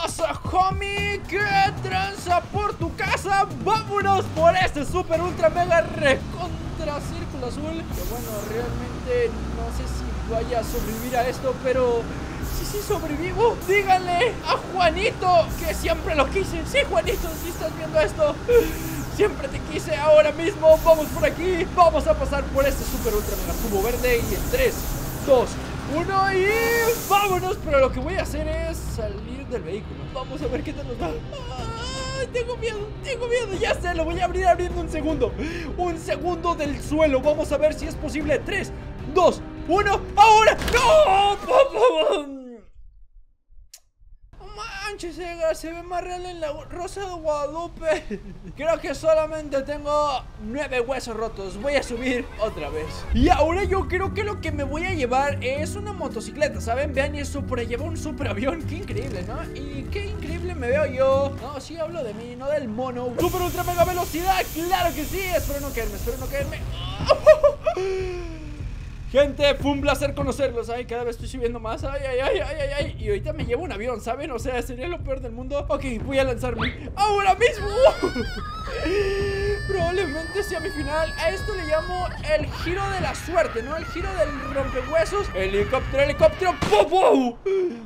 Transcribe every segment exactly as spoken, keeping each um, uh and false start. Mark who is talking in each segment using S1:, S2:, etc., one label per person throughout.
S1: pasa, homie? ¿Qué tranza por tu casa? Vámonos por este super ultra mega recontra círculo azul. Que bueno, realmente no sé si vaya a sobrevivir a esto, pero sí, sí sobrevivo. Díganle a Juanito que siempre lo quise. Sí, Juanito, si estás viendo esto, siempre te quise. Ahora mismo vamos por aquí. Vamos a pasar por este super ultra mega cubo verde. Y en tres, dos, uno y vámonos. Pero lo que voy a hacer es salir del vehículo. Vamos a ver qué tal nos va. Ay, tengo miedo, tengo miedo. Ya sé, lo voy a abrir abriendo un segundo. Un segundo del suelo. Vamos a ver si es posible. Tres, dos, uno, ahora. ¡No! Manches, se ve más real en la Rosa de Guadalupe. Creo que solamente tengo nueve huesos rotos. Voy a subir otra vez. Y ahora yo creo que lo que me voy a llevar es una motocicleta, ¿saben? Vean eso, por ahí lleva un super avión. Qué increíble, ¿no? Y qué increíble me veo yo. No, sí hablo de mí, no del mono. Super ultra mega velocidad, claro que sí. Espero no caerme, espero no caerme. Gente, fue un placer conocerlos. Ay, cada vez estoy subiendo más. Ay, ay, ay, ay, ay, ay. Y ahorita me llevo un avión, ¿saben? O sea, sería lo peor del mundo. Ok, voy a lanzarme ahora mismo. Probablemente sea mi final. A esto le llamo el giro de la suerte, ¿no? El giro del rompehuesos. Helicóptero, helicóptero. ¡Pum, pum!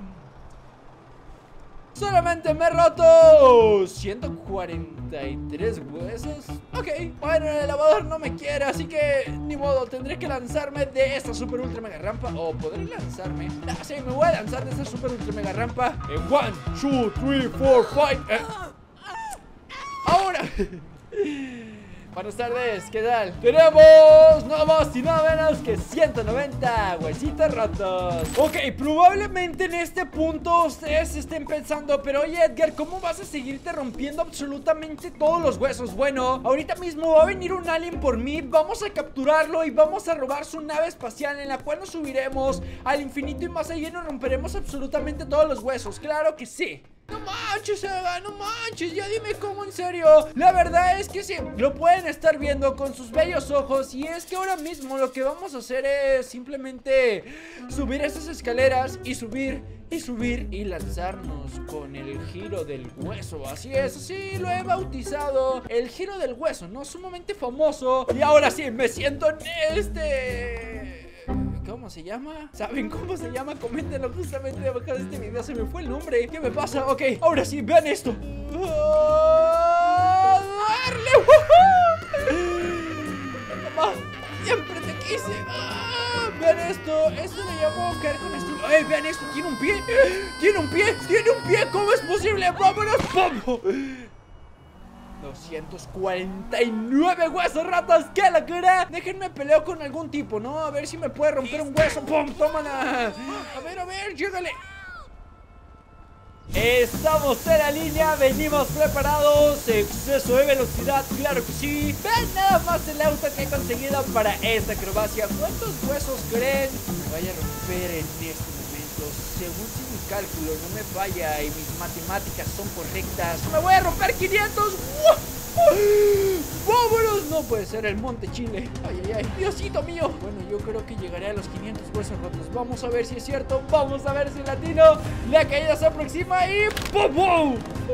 S1: Solamente me he roto ciento cuarenta y tres huesos. Ok, bueno, el elevador no me quiere, así que ni modo, tendré que lanzarme de esta super ultra mega rampa. O podré lanzarme. No, sí, me voy a lanzar de esta super ultra mega rampa. En one, two, three, four, five. Eh. Ahora. Buenas tardes, ¿qué tal? Tenemos nada más y nada menos que ciento noventa huesitos rotos. Ok, probablemente en este punto ustedes estén pensando, pero oye Edgar, ¿cómo vas a seguirte rompiendo absolutamente todos los huesos? Bueno, ahorita mismo va a venir un alien por mí. Vamos a capturarlo y vamos a robar su nave espacial, en la cual nos subiremos al infinito y más allá y nos romperemos absolutamente todos los huesos. Claro que sí. No manches, Eva, no manches, ya dime cómo, en serio. La verdad es que sí, lo pueden estar viendo con sus bellos ojos. Y es que ahora mismo lo que vamos a hacer es simplemente subir estas escaleras y subir y subir y lanzarnos con el giro del hueso. Así es, así lo he bautizado, el giro del hueso, ¿no? Sumamente famoso. Y ahora sí, me siento en este... ¿Cómo se llama? ¿Saben cómo se llama? Coméntenlo justamente debajo de este video. Se me fue el nombre. ¿Qué me pasa? Ok, ahora sí, vean esto. ¡Oh, darle! Mamá, siempre te quise. ¡Ah! Vean esto. Esto le llamo caer con estilo. ¡Eh, vean esto! Tiene un pie. Tiene un pie. Tiene un pie. ¿Cómo es posible? ¡Vámonos! ¡Vamos! doscientos cuarenta y nueve huesos ratas. ¡Qué locura! Déjenme peleo con algún tipo, ¿no? A ver si me puede romper un hueso. ¡Pum! ¡Tómala! A ver, a ver, llégale. Estamos en la línea, venimos preparados. Exceso de velocidad, claro que sí. Vean nada más el auto que he conseguido para esta acrobacia. ¿Cuántos huesos creen que me vaya a romper en este momento? Según si mi cálculo no me falla y mis matemáticas son correctas, me voy a romper quinientos. ¡Vámonos! No puede ser el Monte Chile. Ay, ay, ay, Diosito mío. Bueno, yo creo que llegaré a los quinientos huesos rotos. Vamos a ver si es cierto. Vamos a ver si latino. La caída se aproxima y ¡pum! ¡Pum!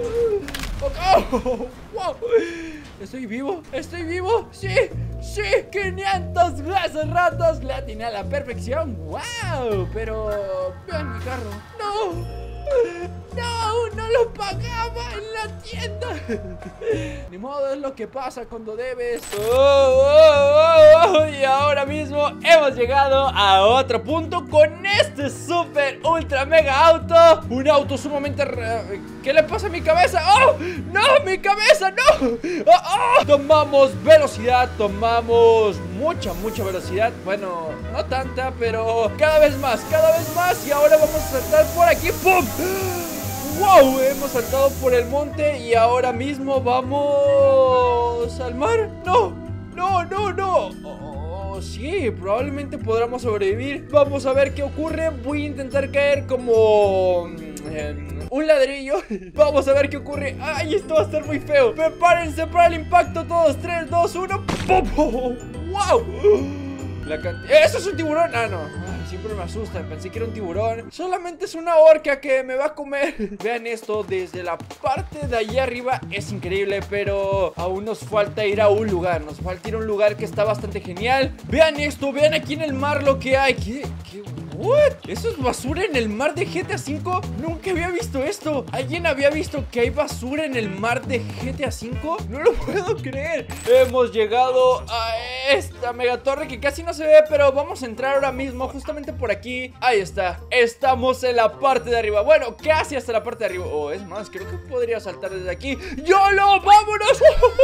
S1: ¡Oh! ¡Wow! ¿Estoy vivo? ¿Estoy vivo? ¡Sí! ¡Sí! ¡quinientos huesos rotos! La atiné a la perfección. ¡Wow! Pero... vean mi carro. ¡No! ¡No! ¡No lo pagaba en la tienda! Ni modo, es lo que pasa cuando debes. Oh, oh, oh, oh. Y ahora mismo hemos llegado a otro punto con este super ultra mega auto. Un auto sumamente... ¿Qué le pasa a mi cabeza? ¡Oh! ¡No! ¡Mi cabeza! ¡No! ¡Oh, oh! Tomamos velocidad, tomamos mucha, mucha velocidad. Bueno, no tanta, pero cada vez más, cada vez más. Y ahora vamos a saltar por aquí. ¡Pum! ¡Wow! Hemos saltado por el monte y ahora mismo vamos al mar. ¡No! ¡No, no, no! Oh, sí, probablemente podamos sobrevivir. Vamos a ver qué ocurre. Voy a intentar caer como... Eh, un ladrillo. Vamos a ver qué ocurre. ¡Ay, esto va a estar muy feo! Prepárense para el impacto todos. tres, dos, uno. ¡Pum! ¡Wow! La cantidad... ¡Eso es un tiburón! Ah, no. Sí, siempre me asusta. Pensé que era un tiburón. Solamente es una orca que me va a comer. Vean esto, desde la parte de allá arriba es increíble, pero aún nos falta ir a un lugar. Nos falta ir a un lugar que está bastante genial. Vean esto, vean aquí en el mar lo que hay. ¿Qué? ¿Qué? ¿What? ¿Eso es basura en el mar de G T A cinco? Nunca había visto esto. ¿Alguien había visto que hay basura en el mar de G T A cinco? No lo puedo creer. Hemos llegado a esta megatorre que casi no se ve, pero vamos a entrar ahora mismo justamente por aquí. Ahí está. Estamos en la parte de arriba. Bueno, casi hasta la parte de arriba. O oh, es más, creo que podría saltar desde aquí. ¡YOLO! ¡Vámonos!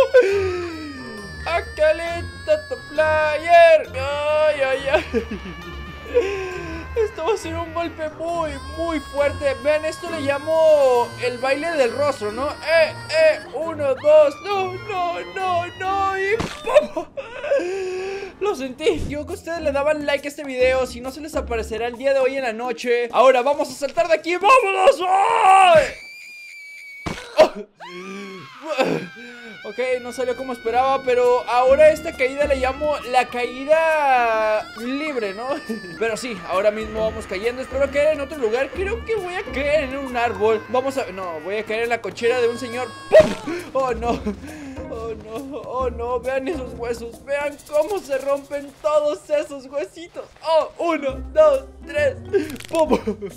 S1: ¡Acaleta player! ¡Ay, ay, ay! Esto va a ser un golpe muy, muy fuerte. Vean, esto le llamo el baile del rostro, ¿no? Eh, eh, uno, dos, no, no, no, no. Y ¡pum! Lo sentí. Yo que ustedes le daban like a este video, si no se les aparecerá el día de hoy en la noche. Ahora vamos a saltar de aquí. ¡Vámonos! ¡Ay! Ok, no salió como esperaba, pero ahora esta caída le llamo la caída libre, ¿no? Pero sí, ahora mismo vamos cayendo. Espero caer en otro lugar. Creo que voy a caer en un árbol. Vamos a... No, voy a caer en la cochera de un señor. ¡Pum! Oh, no. Oh, no. Oh, no. Vean esos huesos. Vean cómo se rompen todos esos huesitos. Oh, uno, dos, tres. ¡Pum!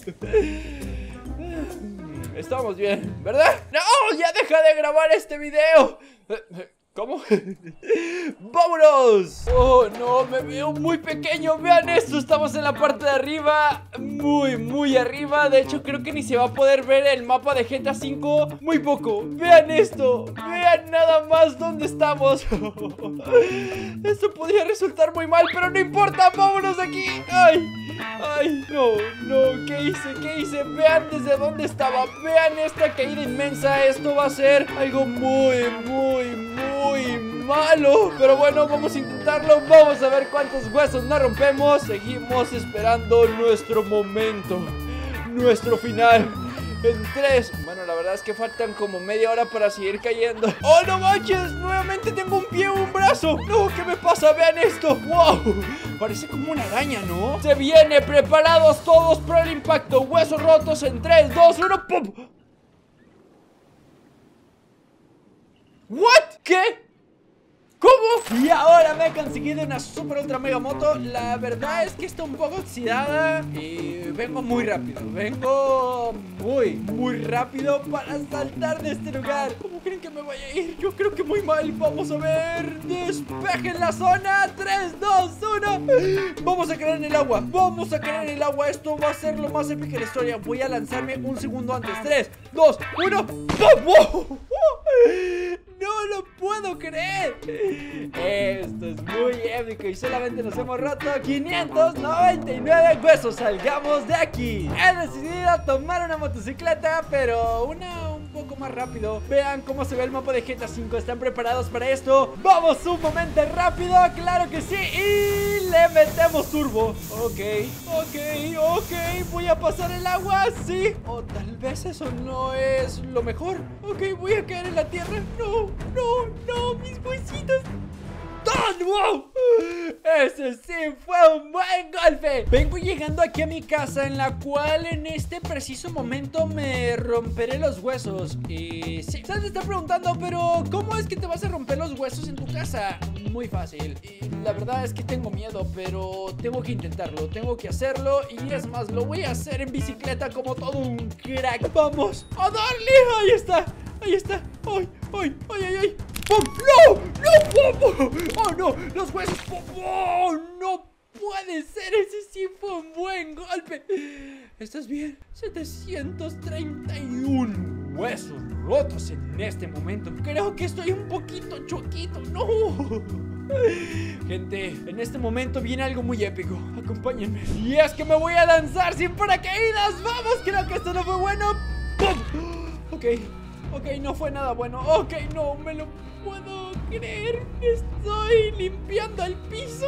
S1: Estamos bien, ¿verdad? ¡No! ¡Ya deja de grabar este video! ¿Cómo? ¡Vámonos! Oh, no, me veo muy pequeño. Vean esto, estamos en la parte de arriba. Muy, muy arriba. De hecho, creo que ni se va a poder ver el mapa de G T A cinco. Muy poco. Vean esto. Vean nada más dónde estamos. Esto podría resultar muy mal, pero no importa. ¡Vámonos de aquí! ¡Ay! ¡Ay! No, no, ¿qué hice? ¿Qué hice? Vean desde dónde estaba. Vean esta caída inmensa. Esto va a ser algo muy, muy, muy malo. Pero bueno, vamos a intentarlo. Vamos a ver cuántos huesos nos rompemos. Seguimos esperando nuestro momento, nuestro final. En tres. Bueno, la verdad es que faltan como media hora para seguir cayendo. ¡Oh, no manches! Nuevamente tengo un pie o un brazo. No, ¿qué me pasa? Vean esto. ¡Wow! Parece como una araña, ¿no? Se viene, preparados todos para el impacto. Huesos rotos en tres, dos, uno. ¡Pum! ¿What? ¿Qué? ¿Cómo? Y ahora me he conseguido una super ultra mega moto. La verdad es que está un poco oxidada y vengo muy rápido. Vengo muy, muy rápido para saltar de este lugar. ¿Cómo creen que me voy a ir? Yo creo que muy mal. Vamos a ver. Despejen la zona. tres, dos, uno. Vamos a caer en el agua. Vamos a caer en el agua. Esto va a ser lo más épico de la historia. Voy a lanzarme un segundo antes. tres, dos, uno. ¡Wow! No lo puedo creer. Esto es muy épico y solamente nos hemos roto quinientos noventa y nueve huesos. Salgamos de aquí. He decidido tomar una motocicleta, pero una un poco más rápido. Vean cómo se ve el mapa de G T A cinco. ¿Están preparados para esto? Vamos sumamente rápido, claro que sí. Y le metemos turbo. Ok, ok, ok. Voy a pasar el agua, sí. O tal vez eso no es lo mejor. Ok, voy a caer en la tierra. No, no, no, mis huesitos. ¡Oh, wow! Ese sí fue un buen golpe. Vengo llegando aquí a mi casa, en la cual en este preciso momento me romperé los huesos. Y sí, ¿sabes? Te está preguntando, pero ¿cómo es que te vas a romper los huesos en tu casa? Muy fácil. Y la verdad es que tengo miedo, pero tengo que intentarlo, tengo que hacerlo. Y es más, lo voy a hacer en bicicleta como todo un crack. ¡Vamos a darle! Ahí está, ahí está. ¡Ay, ay, ay, ay, ay! ¡Pum! ¡No! ¡No! ¡Pum! ¡Oh, no! ¡Los huesos! ¡Pum! ¡Oh, no puede ser! Ese sí fue un buen golpe. ¿Estás bien? setecientos treinta y uno huesos rotos en este momento. Creo que estoy un poquito choquito. ¡No! Gente, en este momento viene algo muy épico. Acompáñenme. Y es que me voy a lanzar sin paracaídas. ¡Vamos! Creo que esto no fue bueno. ¡Pum! Ok. Ok, no fue nada bueno. Ok, no me lo puedo creer. Estoy limpiando el piso.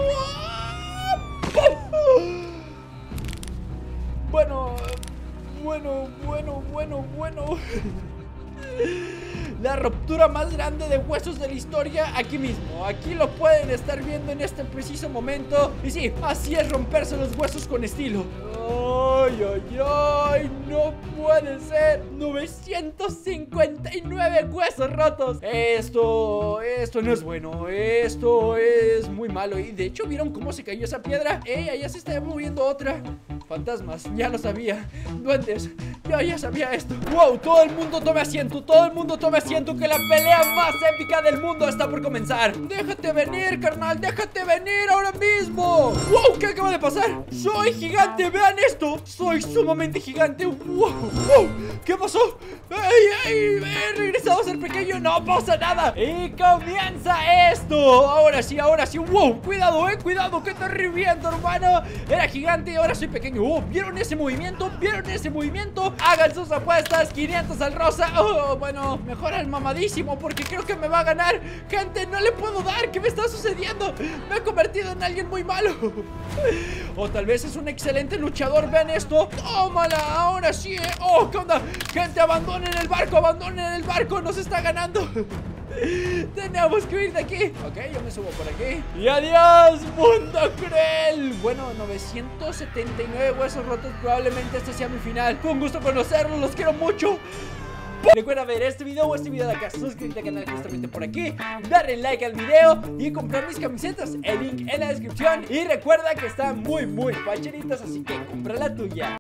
S1: Bueno, bueno, bueno, bueno, bueno. la ruptura más grande de huesos de la historia aquí mismo. Aquí lo pueden estar viendo en este preciso momento. Y sí, así es romperse los huesos con estilo. Ay, ay, ay, no puede ser. novecientos cincuenta y nueve huesos rotos. Esto, esto no es bueno. Esto es muy malo. Y de hecho, ¿vieron cómo se cayó esa piedra? ¡Ey! Allá se está moviendo otra. Fantasmas, ya lo sabía. Duendes, yo ya sabía esto. Wow, todo el mundo tome asiento. Todo el mundo tome asiento, que la pelea más épica del mundo está por comenzar. Déjate venir, carnal, déjate venir ahora mismo. Wow, ¿qué acaba de pasar? Soy gigante, vean esto. Soy sumamente gigante. Wow, wow, ¿qué pasó? ¡Ey, ey! He regresado a ser pequeño, no pasa nada. Y comienza esto. Ahora sí, ahora sí. Wow, cuidado, eh, cuidado, que te reviento, hermano. Era gigante y ahora soy pequeño. Oh, ¿vieron ese movimiento? ¿Vieron ese movimiento? Hagan sus apuestas, quinientos al rosa. Oh, bueno, mejor al mamadísimo, porque creo que me va a ganar. Gente, no le puedo dar. ¿Qué me está sucediendo? Me he convertido en alguien muy malo. O tal vez es un excelente luchador. Vean esto. Tómala, ahora sí, eh. Oh, ¿qué onda? Gente, abandonen el barco, abandonen el barco. Nos está ganando. Tenemos que huir de aquí. Ok, yo me subo por aquí. Y adiós, mundo cruel. Bueno, novecientos setenta y nueve huesos rotos. Probablemente este sea mi final. Fue un gusto conocerlos, los quiero mucho. Recuerda ver este video o este video de acá, suscríbete al canal justamente por aquí, darle like al video y comprar mis camisetas, el link en la descripción. Y recuerda que están muy muy facheritas, así que compra la tuya.